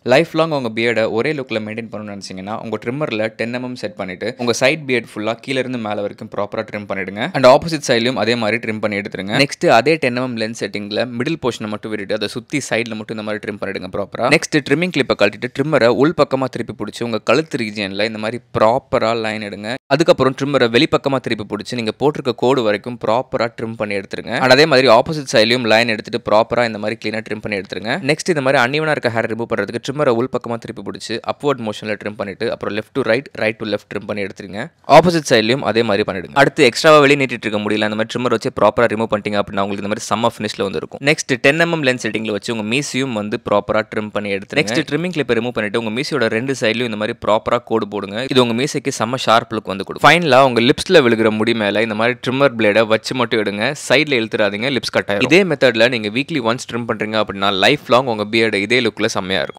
Life long உங்க பியர்டை ஒரே லுக்கில் மெயின்டைன் பண்ணணும்னு நினச்சிங்கன்னா உங்கள் ட்ரிம்மரில் 10 mm செட் பண்ணிட்டு உங்கள் சைட் பியர்ட் ஃபுல்லாக கீழேருந்து மேலே வரைக்கும் ப்ராப்பராக ட்ரிம் பண்ணிடுங்க. அண்ட் ஆப்போசிட் சைட்லையும் அதே மாதிரி ட்ரிம் பண்ணி எடுத்துருங்க. நெக்ஸ்ட் அதே 10 mm லென்ஸ் செட்டிங்கில் மிடில் போர்ஷனை மட்டும் விட்டுட்டு அதை சுற்றி சைடில் மட்டும் இந்த மாதிரி ட்ரிம் பண்ணிடுங்க ப்ராப்பராக. நெக்ஸ்ட் ட்ரிம்மிங் கிளிப்பை கழட்டிட்டு ட்ரிம்மரை உள் பக்கமாக திருப்பி பிடிச்சி உங்கள் கழுத்து ரீஜியனில் இந்த மாதிரி ப்ராப்பராக லைன் எடுங்க. அதுக்கப்புறம் ட்ரிம்மரை வெளிப்பக்கமாக திருப்பி பிடிச்சி நீங்கள் போட்டிருக்க கோடு வரைக்கும் ப்ராப்பராக ட்ரிம் பண்ணி எடுத்துருங்க. அண்ட் அதே மாதிரி ஆப்போசிட் சைட்லையும் லைன் எடுத்துட்டு ப்ராப்பராக இந்த மாதிரி க்ளீனாக ட்ரிம் பண்ணி எடுத்துருங்க. நெக்ஸ்ட் இந்த மாதிரி அன்இவனாக இருக்க ஹேர் ரிமூவ் பண்ணுறதுக்கு ட்ரிம்மரை உள் பக்கமாக திருப்பி பிடிச்சி அப்வர்ட் மோஷனில் ட்ரிம் பண்ணிட்டு அப்புறம் left to right, right to left trim பண்ணி எடுத்துருங்க. ஆப்போசிட் சைட்லையும் அதே மாதிரி பண்ணிடுங்க. அடுத்து எக்ஸ்ட்ராவாக வெளியே நீட்டிட்டு இருக்க முடியல, அந்த மாதிரி ட்ரிம்மர் வச்சு ப்ராப்பராக ரிமூவ் பண்ணிட்டீங்க அப்படின்னா உங்களுக்கு இந்த மாதிரி சம்ம ஃபினிஷில் வந்து இருக்கும். நெக்ஸ்ட் 10 mm லென்ஸ் செட்டிங்கில் வச்சு உங்கள் மீசியும் வந்து ப்ராப்பராக ட்ரிம் பண்ணி எடுத்து நெக்ஸ்ட் ட்ரிம்மிங் கிளிப்பை ரிமூவ் பண்ணிட்டு உங்கள் மீசியோட 2 சைட்லையும் இந்த மாதிரி ப்ராப்பராக கோடு போடுங்க. இது உங்கள் மீசைக்கு செம்ம ஷார்ப் லுக் வந்து கொடுக்கும். ஃபைனலாக உங்கள் லிப்ஸில் விழுகிற முடி மேலே இந்த மாதிரி ட்ரிம்மர் பிளேடை வச்சு மட்டும் எடுங்க. சைடில் இழுத்துறாதீங்க, லிப்ஸ் கட் ஆகும். இதே மெத்தடில் நீங்கள் வீக்லி ஒன்ஸ் ட்ரிம் பண்ணுறீங்க அப்படின்னா லைஃப் லாங் உங்கள் பியர்டு இதே லுக்கில் செம்மையாக இருக்கும்.